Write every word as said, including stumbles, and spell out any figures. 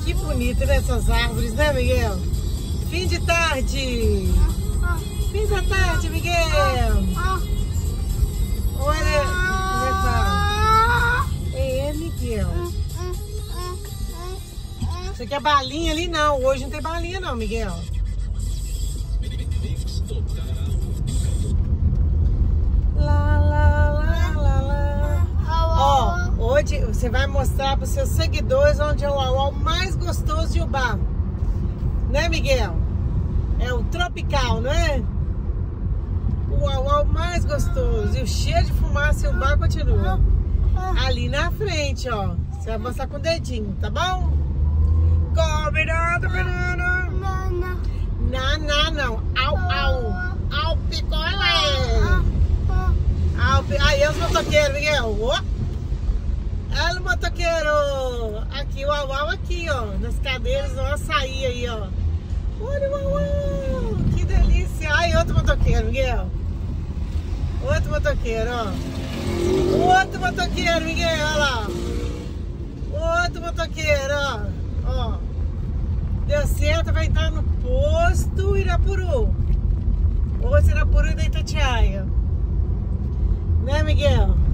Que bonito nessas árvores, né, Miguel? Fim de tarde. Fim da tarde, Miguel. Olha, é, Miguel. Você quer balinha ali? Não, hoje não tem balinha não, Miguel. Lá, lá, lá, lá, lá. Ó, hoje você vai mostrar para os seus seguidores onde é o uau mais gostoso de Ubá. Né, Miguel? É o tropical, não é? O uau mais gostoso. E o cheiro de fumaça e o bar continua. Ali na frente, ó. Você vai mostrar com o dedinho, tá bom? Combinado, menina. Não, não, não. Au, au. Au, picolé. Au, pi... Aí, os motoqueiros, Miguel. Oh. Olha o motoqueiro. Aqui, o uau, uau aqui, ó. Nas cadeiras, no açaí aí, ó. Olha o uau, uau. Que delícia. Ai, outro motoqueiro, Miguel. Outro motoqueiro, ó. Outro motoqueiro, Miguel, olha lá. Outro motoqueiro, ó. Ó. Deu certo, vai entrar no posto Irapuru. Posto Irapuru da Itatiaia. Né, Miguel?